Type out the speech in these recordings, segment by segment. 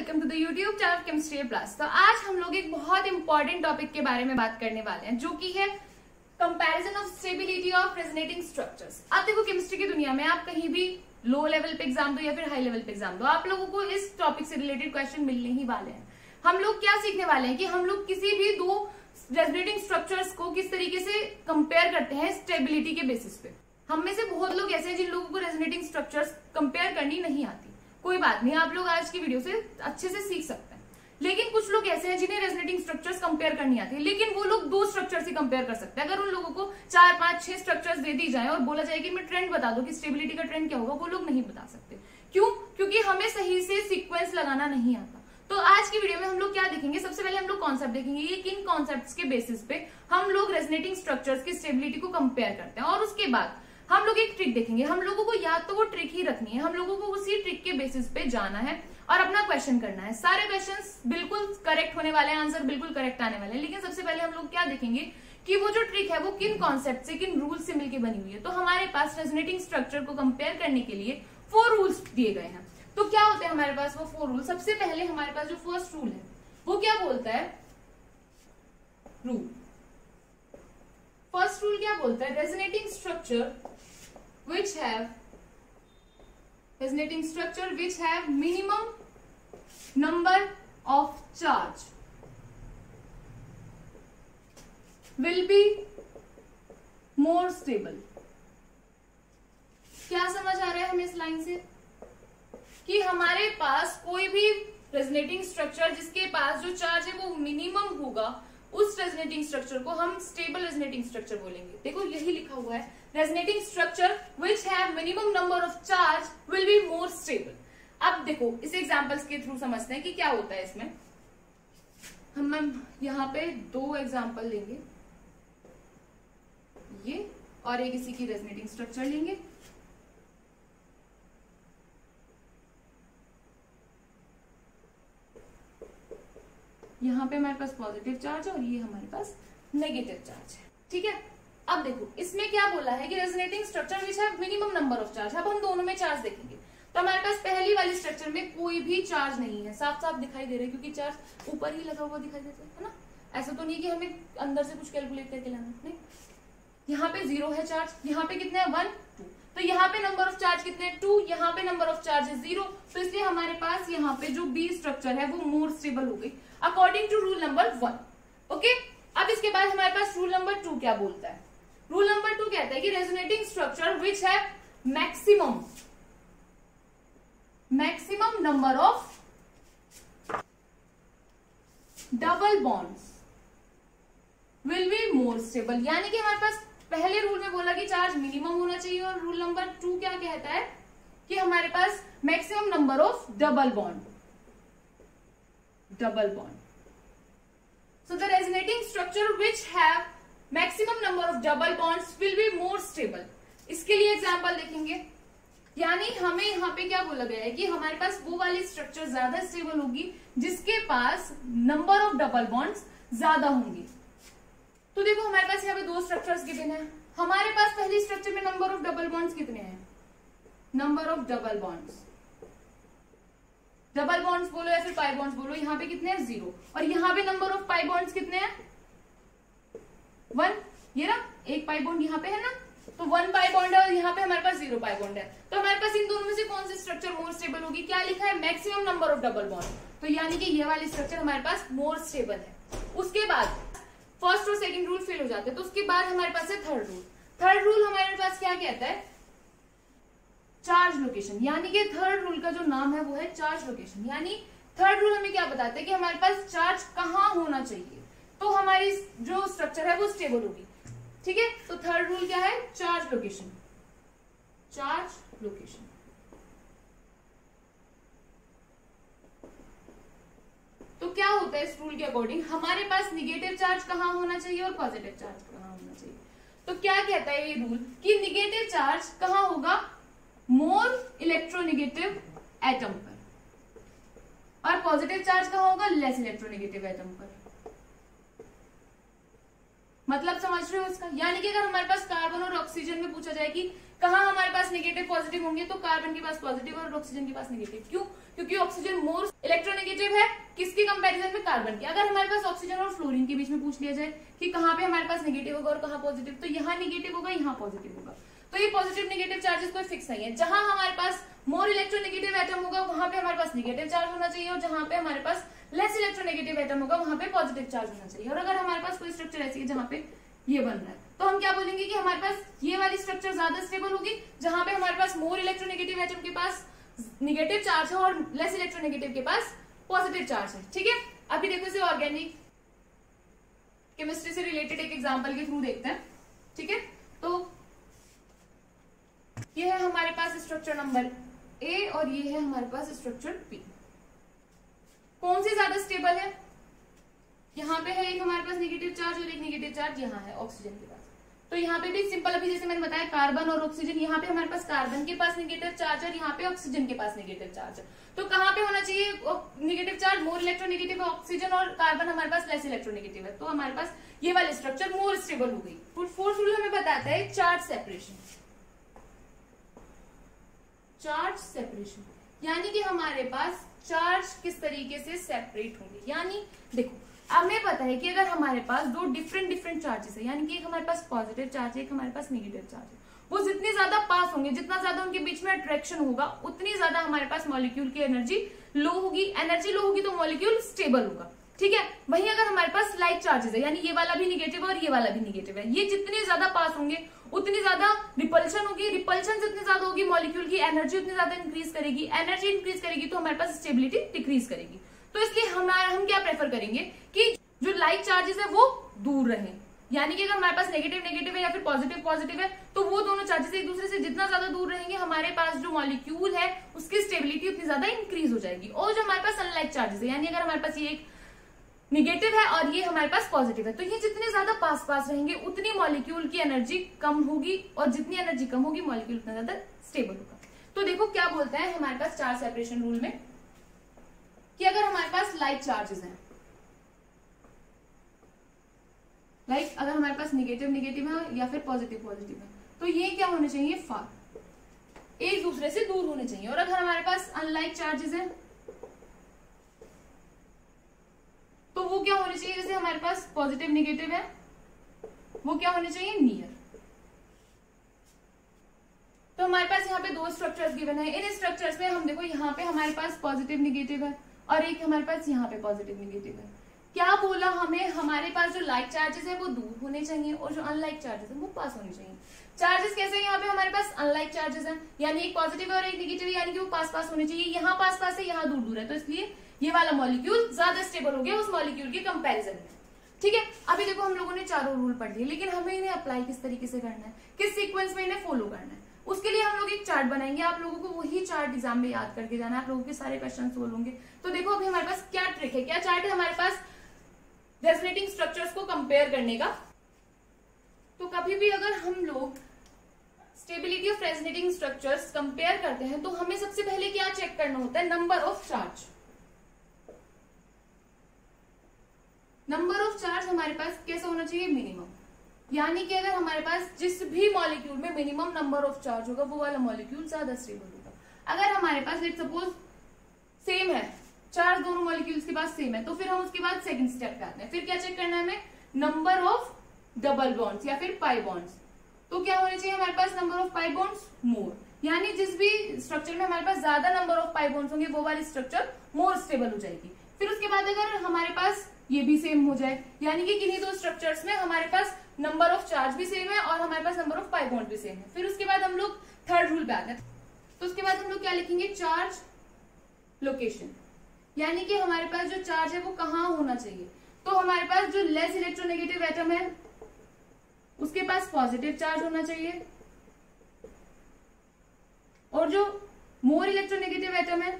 Welcome to the YouTube channel chemistry plus. तो आज हम लोग एक बहुत इंपॉर्टेंट टॉपिक के बारे में बात करने वाले हैं, जो कि है comparison of stability of resonating structures. आप देखो केमिस्ट्री की दुनिया में आप कहीं भी लो लेवल पे एग्जाम दो या फिर हाई लेवल पे एग्जाम दो, आप लोगों को इस टॉपिक से रिलेटेड क्वेश्चन मिलने ही वाले हैं। हम लोग क्या सीखने वाले हैं कि हम लोग किसी भी दो रेजोनेटिंग स्ट्रक्चर्स को किस तरीके से कंपेयर करते हैं स्टेबिलिटी के बेसिस पे। हम में से बहुत लोग ऐसे हैं जिन लोगों को रेजोनेटिंग स्ट्रक्चर्स कंपेयर करनी नहीं आती। कोई बात नहीं, आप लोग आज की वीडियो से अच्छे से सीख सकते हैं। लेकिन कुछ लोग ऐसे हैं जिन्हें रेजोनेटिंग स्ट्रक्चर्स कंपेयर करनी आती है, लेकिन वो लोग दो स्ट्रक्चर्स ही कंपेयर कर सकते हैं। अगर उन लोगों को 4, 5, 6 स्ट्रक्चर्स दे दी जाए और बोला जाए कि मैं ट्रेंड बता दो कि स्टेबिलिटी का ट्रेंड क्या होगा, वो लोग नहीं बता सकते। क्यों? क्योंकि हमें सही से सीक्वेंस लगाना नहीं आता। तो आज की वीडियो में हम लोग क्या देखेंगे, सबसे पहले हम लोग कॉन्सेप्ट देखेंगे कि किन कॉन्सेप्ट्स के बेसिस पे हम लोग रेजोनेटिंग स्ट्रक्चर्स की स्टेबिलिटी को कंपेयर करते हैं। और उसके बाद हम लोग एक ट्रिक देखेंगे। हम लोगों को या तो वो ट्रिक ही रखनी है, हम लोगों को उसी ट्रिक के बेसिस पे जाना है और अपना क्वेश्चन करना है। सारे क्वेश्चंस बिल्कुल करेक्ट होने वाले हैं, आंसर बिल्कुल करेक्ट आने वाले हैं। लेकिन सबसे पहले हम लोग क्या देखेंगे कि वो जो ट्रिक है वो किन कॉन्सेप्ट से, किन रूल से मिलकर बनी हुई है। तो हमारे पास रेजोनेटिंग स्ट्रक्चर को कंपेयर करने के लिए 4 रूल्स दिए गए हैं। तो क्या होते हैं हमारे पास वो 4 रूल। सबसे पहले हमारे पास जो फर्स्ट रूल है वो क्या बोलता है, रूल फर्स्ट रूल क्या बोलता है, resonating structure which have minimum number of charge will be more stable। क्या समझ आ रहा है हमें इस लाइन से कि हमारे पास कोई भी रेजोनेटिंग स्ट्रक्चर जिसके पास जो चार्ज है वो मिनिमम होगा, उस रेजोनेटिंग स्ट्रक्चर को हम स्टेबल रेजोनेटिंग स्ट्रक्चर बोलेंगे। देखो यही लिखा हुआ है, resonating structure which have minimum number of charge will be more stable. अब देखो इस एग्जांपल्स के थ्रू समझते हैं कि क्या होता है इसमें। हम यहाँ पे 2 एग्जांपल लेंगे, ये और एक इसी की रेजोनेटिंग स्ट्रक्चर लेंगे। यहाँ पे हमारे पास पॉजिटिव चार्ज है और ये हमारे पास नेगेटिव चार्ज है। ठीक है, अब देखो इसमें क्या बोला है कि resonating structure which have minimum number of charge. अब हम दोनों में चार्ज देखेंगे तो हमारे पास पहली वाली स्ट्रक्चर में कोई भी चार्ज नहीं है, साफ साफ दिखाई दे रहा है क्योंकि चार्ज ऊपर ही लगा हुआ दिखाई देता है ना। ऐसा तो नहीं कि हमें अंदर से कुछ कैलकुलेट करके लाना, नहीं। यहाँ पे 0 है चार्ज, यहाँ पे कितने हैं 1, 2। तो यहाँ पे नंबर ऑफ चार्ज कितने हैं 2, यहाँ पे नंबर ऑफ चार्ज है 0। तो इसलिए हमारे पास यहाँ पे जो बी स्ट्रक्चर है वो मोर स्टेबल हो गई according to rule number 1। Okay, अब इसके बाद हमारे पास रूल नंबर 2 क्या बोलता है। रूल नंबर 2 कहता है कि resonating structure which have maximum number of double bonds will be more stable. यानी कि हमारे पास पहले रूल में बोला कि चार्ज मिनिमम होना चाहिए, और रूल नंबर 2 क्या कहता है कि हमारे पास maximum number of double bond. So the resonating structure which have maximum number of double bonds will be more stable। इसके लिए एग्जांपल देखेंगे। यानी हमें यहाँ पे क्या बोला गया है कि हमारे पास वो वाली स्ट्रक्चर ज्यादा स्टेबल होगी जिसके पास नंबर ऑफ डबल बॉन्ड्स ज्यादा होंगी। तो देखो हमारे पास यहाँ पे 2 स्ट्रक्चर्स गिवन है। हमारे पास पहली स्ट्रक्चर में नंबर ऑफ डबल बॉन्ड्स कितने हैं, नंबर ऑफ डबल बॉन्ड्स बोलो या फिर पाई बॉन्ड्स बोलो, यहाँ पे कितने हैं 0। और यहाँ पे नंबर ऑफ पाई बॉन्ड्स कितने हैं 1। ये ना एक पाई बॉन्ड यहाँ पे है ना, तो 1 पाई बॉन्ड है और यहाँ पे हमारे पास 0 पाई बॉन्ड है। तो हमारे पास इन दोनों में से कौन सी स्ट्रक्चर मोर स्टेबल होगी, क्या लिखा है maximum number of double bond. तो यानी कि ये वाली स्ट्रक्चर हमारे पास मोर स्टेबल है। उसके बाद फर्स्ट और सेकंड रूल फेल हो जाते हैं, तो उसके बाद हमारे पास है थर्ड रूल। थर्ड रूल हमारे पास क्या कहता है, चार्ज लोकेशन। यानी कि थर्ड रूल का जो नाम है वो है चार्ज लोकेशन। यानी थर्ड रूल हमें क्या बताता है कि हमारे पास चार्ज कहाँ होना चाहिए, तो हमारी जो स्ट्रक्चर है वो स्टेबल होगी। ठीक है, तो थर्ड रूल क्या है, चार्ज लोकेशन। तो क्या होता है इस रूल के अकॉर्डिंग, हमारे पास निगेटिव चार्ज कहाँ होना चाहिए और पॉजिटिव चार्ज कहाँ होना चाहिए। तो क्या कहता है ये रूल कि निगेटिव चार्ज कहाँ होगा, मोर इलेक्ट्रोनेगेटिव एटम पर, और पॉजिटिव चार्ज कहाँ होगा, लेस इलेक्ट्रोनेगेटिव एटम पर। मतलब समझ रहे हो इसका। यानी कि अगर हमारे पास कार्बन और ऑक्सीजन में पूछा जाए कि कहाँ हमारे पास नेगेटिव पॉजिटिव होंगे, तो कार्बन के पास पॉजिटिव और ऑक्सीजन के पास नेगेटिव। क्यों? क्योंकि ऑक्सीजन मोर इलेक्ट्रोनेगेटिव है किसके कंपैरिजन में, कार्बन के। अगर हमारे पास ऑक्सीजन और फ्लोरीन के बीच में पूछ लिया जाए कि कहाँ पे हमारे पास नेगेटिव होगा और कहाँ पॉजिटिव, तो यहाँ नेगेटिव होगा, यहाँ पॉजिटिव होगा। तो ये पॉजिटिव नेगेटिव चार्जेस कोई फिक्स नहीं है। जहां हमारे पास मोर इलेक्ट्रोनेगेटिव एटम होगा वहां पे हमारे पास नेगेटिव चार्ज होना चाहिए, और जहां पे हमारे पास लेस इलेक्ट्रोनेगेटिव एटम होगा वहां पे पॉजिटिव चार्ज होना चाहिए। और अगर हमारे पास कोई स्ट्रक्चर ऐसी है जहां पे ये बन रहा है, तो हम क्या बोलेंगे कि हमारे पास ये वाली स्ट्रक्चर ज्यादा स्टेबल होगी, जहां पे हमारे पास मोर इलेक्ट्रोनेगेटिव एटम के पास नेगेटिव चार्ज है और लेस इलेक्ट्रोनेगेटिव के पास पॉजिटिव चार्ज है। ठीक है, अभी देखो इसे ऑर्गेनिक केमिस्ट्री से रिलेटेड एक एग्जाम्पल के थ्रू देखते हैं। ठीक है, तो ये है हमारे पास स्ट्रक्चर नंबर ए और ये है हमारे पास स्ट्रक्चर बी। कौन सी ज्यादा स्टेबल है? यहाँ पे है एक हमारे पास नेगेटिव चार्ज और एक नेगेटिव चार्ज यहाँ है ऑक्सीजन के पास। तो यहाँ पे भी सिंपल, अभी जैसे मैंने बताया कार्बन और ऑक्सीजन, यहाँ पे हमारे पास कार्बन के पास नेगेटिव चार्ज और यहाँ पे ऑक्सीजन के पास नेगेटिव चार्ज है। तो कहाँ पे होना चाहिए नेगेटिव चार्ज? मोर इलेक्ट्रोनेगेटिव है ऑक्सीजन और कार्बन हमारे पास लेस इलेक्ट्रोनेगेटिव है, तो हमारे पास ये वाली स्ट्रक्चर मोर स्टेबल हो गई। फोर्थ रूल हमें बताता है चार्ज सेपरेशन। चार्ज सेपरेशन यानी कि हमारे पास चार्ज किस तरीके से सेपरेट होंगे। यानी देखो, हमें पता है कि अगर हमारे पास दो डिफरेंट चार्जेस है, यानी कि एक हमारे पास पॉजिटिव चार्ज है, एक हमारे पास नेगेटिव चार्ज है, वो जितने ज्यादा पास होंगे, जितना ज्यादा उनके बीच में अट्रैक्शन होगा, उतनी ज्यादा हमारे पास मॉलिक्यूल की एनर्जी लो होगी। एनर्जी लो होगी तो मॉलिक्यूल स्टेबल होगा। ठीक है, वहीं अगर हमारे पास लाइक चार्जेस है, यानी ये वाला भी निगेटिव है और ये वाला भी निगेटिव है, ये जितने ज्यादा पास होंगे उतनी ज्यादा रिपल्शन होगी। रिपल्शन जितनी ज्यादा होगी मॉलिक्यूल की एनर्जी उतनी ज्यादा इंक्रीज करेगी। एनर्जी इंक्रीज करेगी तो हमारे पास स्टेबिलिटी डिक्रीज करेगी। तो इसलिए हम क्या प्रेफर करेंगे कि जो लाइक चार्जेस है वो दूर रहे। यानी कि अगर हमारे पास नेगेटिव नेगेटिव है या फिर पॉजिटिव पॉजिटिव है, तो वो दोनों चार्जेस एक दूसरे से जितना ज्यादा दूर रहेंगे, हमारे पास जो मॉलिक्यूल है उसकी स्टेबिलिटी उतनी ज्यादा इंक्रीज हो जाएगी। और जो हमारे पास अनलाइक चार्जेस है, यानी अगर हमारे पास ये एक निगेटिव है और ये हमारे पास पॉजिटिव है, तो ये जितने ज्यादा पास रहेंगे उतनी मॉलिक्यूल की एनर्जी कम होगी, और जितनी एनर्जी कम होगी मॉलिक्यूल उतना ज्यादा स्टेबल होगा। तो देखो क्या बोलता है हमारे पास चार्ज सेपरेशन रूल में, कि अगर हमारे पास लाइक चार्जेस हैं, अगर हमारे पास निगेटिव निगेटिव है या फिर पॉजिटिव पॉजिटिव है, तो ये क्या होने चाहिए? फार, एक दूसरे से दूर होने चाहिए। और अगर हमारे पास अनलाइक चार्जेस हैं तो वो क्या होने चाहिए? जैसे हमारे पास पॉजिटिव निगेटिव है, वो क्या होने चाहिए? नियर। तो हमारे पास यहाँ पे दो स्ट्रक्चर्स गिवन है। इन स्ट्रक्चर्स में हम देखो, यहाँ पे हमारे पास पॉजिटिव निगेटिव है और एक हमारे पास यहाँ पे पॉजिटिव निगेटिव है। क्या बोला हमें? हमारे पास जो लाइक चार्जेस है वो दूर होने चाहिए और जो अनलाइक चार्जेस है वो पास होने चाहिए। चार्जेस कैसे? यहाँ पे हमारे पास अनलाइक चार्जेस है, यानी एक पॉजिटिव है और एक निगेटिव है, यानी कि वो पास होने चाहिए। यहाँ पास है, यहाँ दूर दूर है, तो इसलिए ये वाला मॉलिक्यूल ज्यादा स्टेबल हो गया उस मॉलिक्यूल के कंपैरिजन में। ठीक है, अभी देखो हम लोगों ने चारों रूल पढ़ लिए, लेकिन हमें इन्हें अप्लाई किस तरीके से करना है, किस सीक्वेंस में इन्हें फॉलो करना है, उसके लिए हम लोग एक चार्ट बनाएंगे। आप लोगों को वही चार्ट एग्जाम में याद करके जाना है, आप लोगों के सारे क्वेश्चन सोल्व होंगे। तो देखो अभी हमारे पास क्या ट्रिक है, क्या चार्ट है हमारे पास रेजोनेटिंग स्ट्रक्चर्स को कंपेयर करने का। तो कभी भी अगर हम लोग stability of resonating structures compare करते हैं, तो हमें सबसे पहले क्या चेक करना होता है? Number of charge. Number of charge हमारे पास कैसा होना चाहिए? मिनिमम। यानी कि अगर हमारे पास जिस भी मॉलिक्यूल में मिनिमम नंबर ऑफ चार्ज होगा, वो वाला मॉलिक्यूल ज्यादा स्टेबल होगा। अगर हमारे पास लेट्स सपोज सेम है, चार्ज दोनों मॉलिक्यूल्स के पास सेम है, तो फिर हम उसके बाद सेकंड स्टेप पे आते हैं। फिर क्या चेक करना है हमें? नंबर ऑफ डबल बॉन्ड्स या फिर पाई बॉन्ड्स। तो क्या होने चाहिए हमारे पास? Number of pi bonds more. यानी जिस भी स्ट्रक्चर में हमारे पास ज्यादा नंबर ऑफ पाई बॉन्ड्स होंगे, वो वाली स्ट्रक्चर मोर स्टेबल हो जाएगी। फिर उसके बाद अगर हमारे पास ये भी सेम हो जाए, यानी कि किन्हीं दो स्ट्रक्चर्स में हमारे पास नंबर ऑफ चार्ज भी सेम है और हमारे पास नंबर ऑफ पाई बॉन्ड भी सेम है, फिर उसके बाद हम लोग थर्ड रूल पे आते हैं। तो उसके बाद हम लोग क्या लिखेंगे? Charge location. यानी कि हमारे पास जो चार्ज है वो कहाँ होना चाहिए। तो हमारे पास जो लेस इलेक्ट्रोनेगेटिव एटम है उसके पास पॉजिटिव चार्ज होना चाहिए, और जो मोर इलेक्ट्रोनेगेटिव एटम है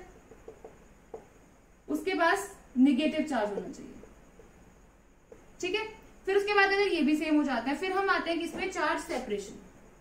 उसके पास निगेटिव चार्ज होना चाहिए। ठीक है, फिर उसके बाद अगर ये भी सेम हो जाता है, फिर हम आते हैं किसमें? Charge separation.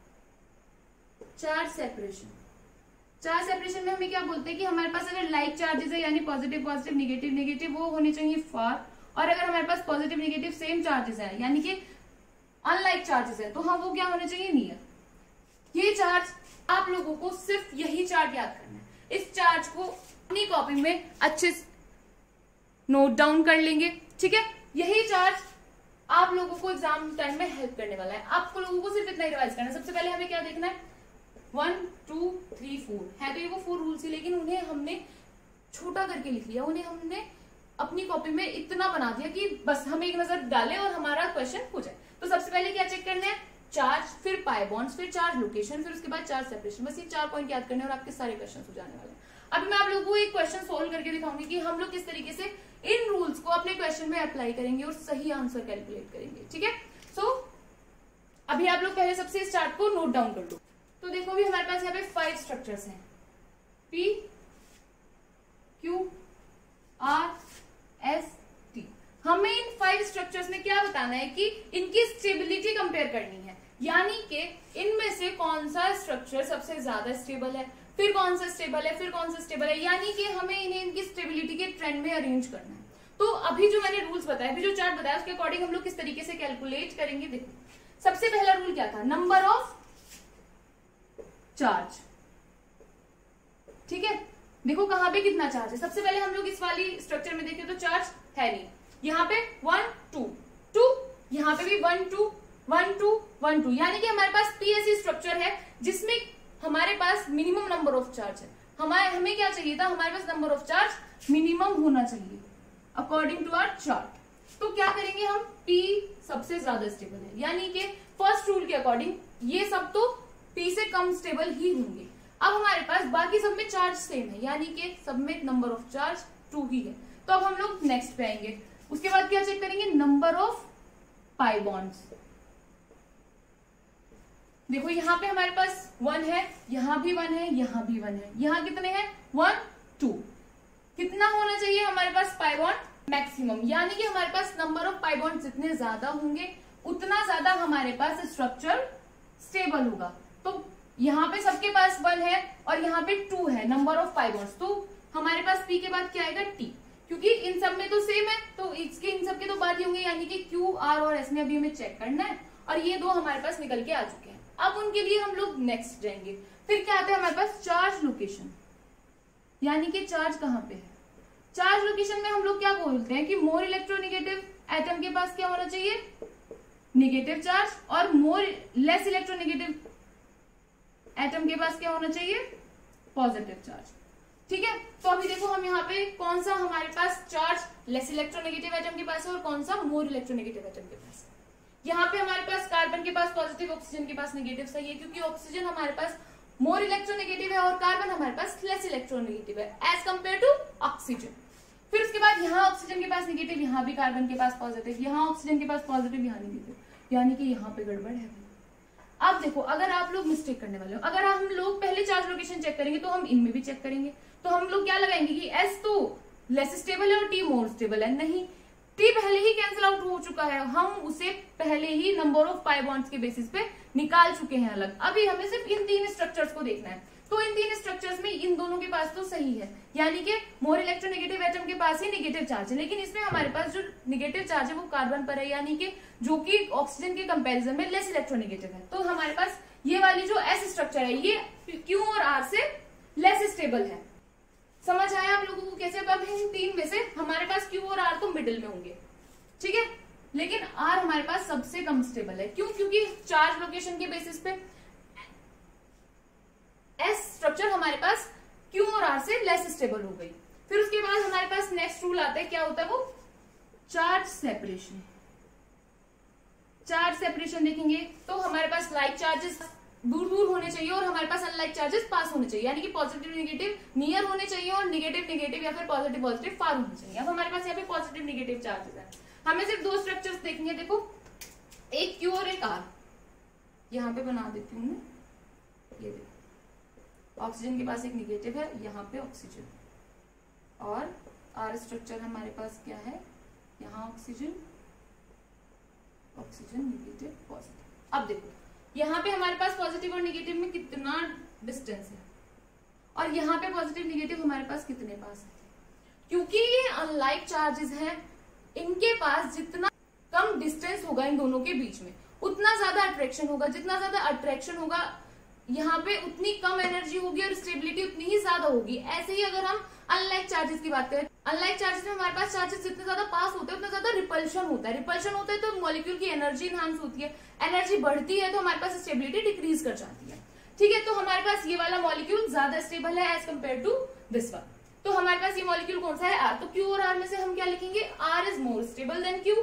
चार्ज सेपरेशन में हमें क्या बोलते हैं कि हमारे पास अगर लाइक चार्जेस है, यानी पॉजिटिव पॉजिटिव निगेटिव निगेटिव, वो होने चाहिए फार। और अगर हमारे पास पॉजिटिव निगेटिव सेम चार्जेस है, यानी कि अनलाइक चार्जेस है, तो हम वो क्या होने चाहिए? नियर। ये चार्ज आप लोगों को सिर्फ यही चार्ट याद करना है। इस चार्ज को अपनी कॉपी में अच्छे से नोट डाउन कर लेंगे, ठीक है। यही चार्ज आप लोगों को एग्जाम टाइम में हेल्प करने वाला है। आपको लोगों को सिर्फ इतना ही रिवाइज करना है। सबसे पहले हमें क्या देखना है, 1 2 3 4 है तो ये वो 4 रूल्स ही, लेकिन उन्हें हमने छोटा करके लिख लिया। उन्हें हमने अपनी कॉपी में इतना बना दिया कि बस हम एक नजर डालें और हमारा क्वेश्चन हो जाए। तो सबसे पहले क्या चेक करना है, चार्ज, फिर पाई बॉन्ड्स, फिर चार्ज लोकेशन, फिर उसके बाद चार्ज सेपरेशन। बस ये 4 पॉइंट याद करने और आपके सारे क्वेश्चन हो जाने वाले हैं। अभी मैं आप लोगों को एक क्वेश्चन सोल्व करके दिखाऊंगी कि हम लोग किस तरीके से इन रूल्स को अपने क्वेश्चन में अप्लाई करेंगे और सही आंसर कैलकुलेट करेंगे, ठीक है। सो अभी आप लोग पहले सबसे स्टार्ट को नोट डाउन कर लो। तो देखो अभी हमारे पास यहाँ पे 5 स्ट्रक्चर्स हैं, P Q R S T। हमें इन 5 स्ट्रक्चर्स में क्या बताना है कि इनकी स्टेबिलिटी कंपेयर करनी है, यानी कि इनमें से कौन सा स्ट्रक्चर सबसे ज्यादा स्टेबल है, फिर कौन सा स्टेबल है, फिर कौन सा स्टेबल है, यानी कि हमें इन्हें इनकी स्टेबिलिटी के ट्रेंड में अरेंज करना है। तो अभी जो मैंने रूल्स बताया, अभी जो चार्ट बताया, उसके अकॉर्डिंग हम लोग किस तरीके से कैलकुलेट करेंगे। देखो सबसे पहला रूल क्या था, नंबर ऑफ चार्ज, ठीक है। देखो कहां पे कितना चार्ज है। सबसे पहले हम लोग इस वाली स्ट्रक्चर में देखें तो चार्ज है नहीं, यहाँ पे 1 2 2, यहाँ पे भी 1 2 1 2 1 2, यानी कि हमारे पास P ऐसी स्ट्रक्चर है जिसमें हमारे पास मिनिमम नंबर ऑफ चार्ज है। हमें क्या चाहिए था, हमारे पास नंबर ऑफ चार्ज मिनिमम होना चाहिए अकॉर्डिंग टू आवर चार्ट। तो क्या करेंगे हम, P सबसे ज्यादा स्टेबल है, यानी कि फर्स्ट रूल के अकॉर्डिंग ये सब तो P से कम स्टेबल ही होंगे। अब हमारे पास बाकी सब में चार्ज सेम है, यानी कि सब में नंबर ऑफ चार्ज 2 ही है। तो अब हम लोग नेक्स्ट पे आएंगे। उसके बाद क्या चेक करेंगे, नंबर ऑफ पाई बॉन्ड्स। देखो यहाँ पे हमारे पास 1 है, यहाँ भी 1 है, यहाँ भी 1 है, यहाँ कितने हैं 1 2। कितना होना चाहिए हमारे पास पाई बॉन्ड, मैक्सिमम, यानी कि हमारे पास नंबर ऑफ पाई बॉन्ड जितने ज्यादा होंगे उतना ज्यादा हमारे पास स्ट्रक्चर स्टेबल होगा। तो यहाँ पे सबके पास 1 है और यहाँ पे 2 है नंबर ऑफ पाई बॉन्ड्स, तो हमारे पास P के बाद क्या आएगा, T, क्योंकि इन सब में तो सेम है तो इसके इन सब के तो बाद ही होंगे, यानी कि Q R और S में अभी हमें चेक करना है और ये 2 हमारे पास निकल के आ चुके हैं। अब उनके लिए हम लोग नेक्स्ट जाएंगे। फिर क्या आता है हमारे पास, चार्ज लोकेशन, यानी कि चार्ज कहाँ पे है। चार्ज लोकेशन में हम लोग क्या बोलते हैं कि मोर इलेक्ट्रोनेगेटिव एटम के पास क्या होना चाहिए, नेगेटिव चार्ज, और मोर लेस इलेक्ट्रोनेगेटिव एटम के पास क्या होना चाहिए, पॉजिटिव चार्ज, ठीक है। तो अभी देखो हम यहाँ पे कौन सा हमारे पास चार्ज लेस इलेक्ट्रोनेगेटिव एटम के पास है और कौन सा मोर इलेक्ट्रोनेगेटिव एटम के पास है। यहाँ पे हमारे पास कार्बन के पास पॉजिटिव, ऑक्सीजन के पास नेगेटिव, सही है, क्योंकि ऑक्सीजन हमारे पास मोर इलेक्ट्रोनेगेटिव है और कार्बन हमारे पास लेस इलेक्ट्रोनेगेटिव है एज कंपेयर टू ऑक्सीजन। फिर उसके बाद यहाँ ऑक्सीजन के पास नेगेटिव, यहाँ भी कार्बन के पास पॉजिटिव, यहाँ ऑक्सीजन के पास पॉजिटिव, यहाँ नेगेटिव, यानी कि यहाँ पे गड़बड़ है। अब देखो अगर आप लोग मिस्टेक करने वाले हो, अगर हम लोग पहले चार्ज लोकेशन चेक करेंगे तो हम इनमें भी चेक करेंगे, तो हम लोग क्या लगाएंगे कि S तो लेस स्टेबल है और T मोर स्टेबल है। नहीं, T पहले ही कैंसिल आउट हो चुका है, हम उसे पहले ही नंबर ऑफ पाई बॉन्ड्स के बेसिस पे निकाल चुके हैं अलग। अभी हमें सिर्फ इन 3 स्ट्रक्चर्स को देखना है। तो इन 3 स्ट्रक्चर्स में इन दोनों के पास तो सही है, यानी कि मोर इलेक्ट्रोनेगेटिव एटम के पास ही नेगेटिव चार्ज है, लेकिन इसमें हमारे पास जो नेगेटिव चार्ज है वो कार्बन पर है, यानी कि जो कि ऑक्सीजन के कंपैरिजन में लेस इलेक्ट्रोनेगेटिव है। तो हमारे पास ये वाली जो S स्ट्रक्चर है ये Q और R से लेस स्टेबल है। समझ आया आप लोगों को कैसे। अब इन 3 में से हमारे पास Q और R तो मिडिल में होंगे, ठीक है, लेकिन R हमारे पास सबसे कम स्टेबल है। क्यों, क्योंकि चार्ज लोकेशन के बेसिस पे S स्ट्रक्चर हमारे पास Q और R से लेस स्टेबल हो गई। फिर उसके बाद हमारे पास नेक्स्ट रूल आता है, क्या होता है वो, चार्ज सेपरेशन। चार्ज सेपरेशन देखेंगे तो हमारे पास लाइक चार्जेस दूर दूर होने चाहिए और हमारे पास अनलाइक चार्जेस पास होने चाहिए, यानी कि पॉजिटिव नेगेटिव नियर होने चाहिए और नेगेटिव नेगेटिव या फिर पॉजिटिव पॉजिटिव फार होने चाहिए। अब हमारे पास यहाँ पे पॉजिटिव नेगेटिव चार्जेस है, हमें सिर्फ 2 स्ट्रक्चर्स देखेंगे। देखो एक Q और एक R, यहाँ पे बना देती हूँ मैं, ये देखो ऑक्सीजन के पास एक नेगेटिव है, यहाँ पे ऑक्सीजन, और R स्ट्रक्चर हमारे पास क्या है, यहाँ ऑक्सीजन ऑक्सीजन नेगेटिव पॉजिटिव। अब देखो यहाँ पे हमारे पास पॉजिटिव और नेगेटिव में कितना डिस्टेंस है और यहाँ पे पॉजिटिव नेगेटिव हमारे पास कितने पास है, क्योंकि ये अनलाइक चार्जेस हैं, इनके पास जितना कम डिस्टेंस होगा इन दोनों के बीच में उतना ज्यादा अट्रैक्शन होगा। जितना ज्यादा अट्रैक्शन होगा यहाँ पे उतनी कम एनर्जी होगी और स्टेबिलिटी उतनी ही ज्यादा होगी। ऐसे ही अगर हम अनलाइक चार्जेस की बात करें, अनलाइक चार्जेस में हमारे पास चार्जेस जितने ज्यादा पास होते हैं उतना ज्यादा रिपल्शन होता है। रिपल्शन होता है तो मॉलिक्यूल की एनर्जी इनहांस होती है, एनर्जी बढ़ती है तो हमारे पास स्टेबिलिटी डिक्रीज कर जाती है। ठीक है, तो हमारे पास ये वाला मॉलिक्यूल ज्यादा स्टेबल है as compare to this one. तो हमारे पास ये मॉलिक्यूल कौन सा है, आर। तो क्यू और आर में से हम क्या लिखेंगे, R is more stable than Q.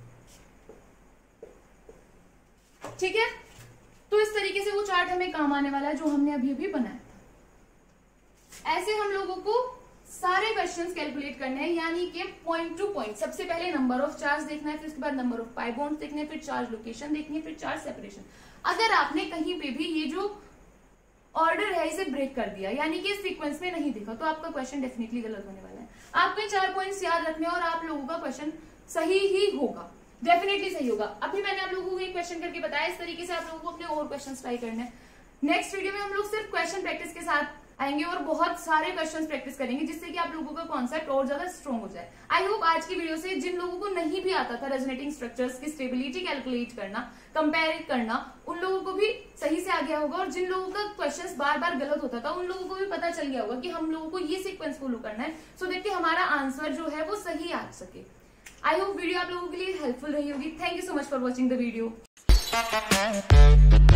ठीक है, तो इस तरीके से वो चार्ट हमें काम आने वाला है जो हमने अभी अभी बनाया था। ऐसे हम लोगों को सारे क्वेश्चंस कैलकुलेट करने हैं, यानी कि पॉइंट टू पॉइंट। सबसे पहले नंबर ऑफ चार्ज देखना है, फिर उसके बाद नंबर ऑफ पाई बॉन्ड्स देखने हैं, फिर चार्ज लोकेशन देखनी है, फिर चार्ज सेपरेशन। अगर आपने कहीं पे भी ये जो ऑर्डर है इसे ब्रेक कर दिया, यानी कि सीक्वेंस में नहीं देखा, तो आपका क्वेश्चन डेफिनेटली गलत होने वाला है। आपके 4 पॉइंट्स याद रखने और आप लोगों का क्वेश्चन सही ही होगा, डेफिनेटली सही होगा। अभी मैंने आप लोगों को एक क्वेश्चन करके बताया, इस तरीके से आप लोगों को अपने और क्वेश्चन ट्राई करने हैं। नेक्स्ट वीडियो में हम लोग सिर्फ क्वेश्चन प्रैक्टिस के साथ आएंगे और बहुत सारे क्वेश्चंस प्रैक्टिस करेंगे, जिससे कि आप लोगों का कॉन्सेप्ट और ज्यादा स्ट्रॉन्ग हो जाए। आई होप आज की वीडियो से जिन लोगों को नहीं भी आता था रेजोनेटिंग स्ट्रक्चर्स की स्टेबिलिटी कैलकुलेट करना, कंपेयर करना, उन लोगों को भी सही से आ गया होगा, और जिन लोगों का क्वेश्चंस बार बार गलत होता था उन लोगों को भी पता चल गया होगा कि हम लोगों को ये सीक्वेंस फॉलो करना है, सो दैट कि हमारा आंसर जो है वो सही आ सके। आई होप वीडियो आप लोगों के लिए हेल्पफुल रही होगी। Thank you so much for watching the video.